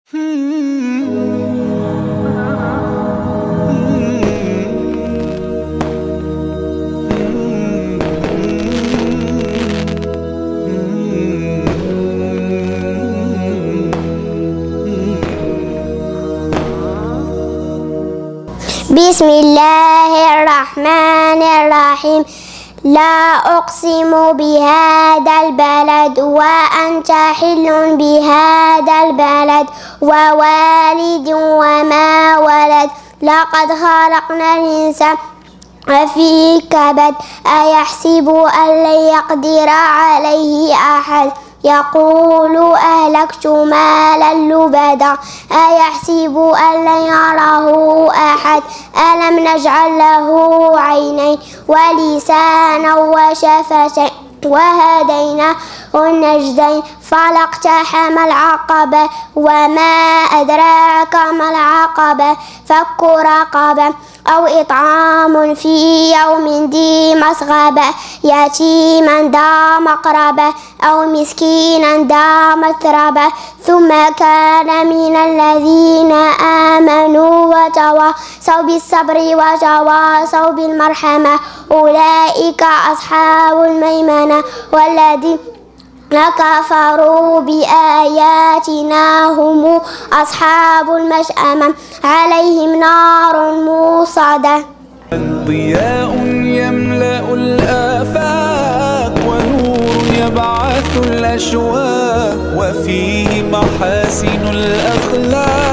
بسم الله الرحمن الرحيم. لا أقسم بهذا البلد وأنت حل بهذا البلد ووالد وما ولد. لقد خلقنا الإنسان في كبد. أيحسب أن لن يقدر عليه أحد. يقول أهلكت مالا لبدا. أيحسب أن لن يره أحد. ألم نجعل له عينين ولسانا وشفتين وهديناه النجدين. فلا اقتحم العقبة وما أدراك ما العقبة. فك رقبة أو إطعام في يوم ذي مسغبة. يتيما ذا مقربة أو مسكينا ذا متربة. ثم كان من الذين آمنوا وتواصوا بالصبر وتواصوا بالمرحمة. أولئك أصحاب الميمنة. والذين كفروا بآياتنا هم أصحاب المشأمة. عليهم نار موصدة. ضياء يملأ الآفاق ونور يبعث الأشواق وفيه محاسن الأخلاق.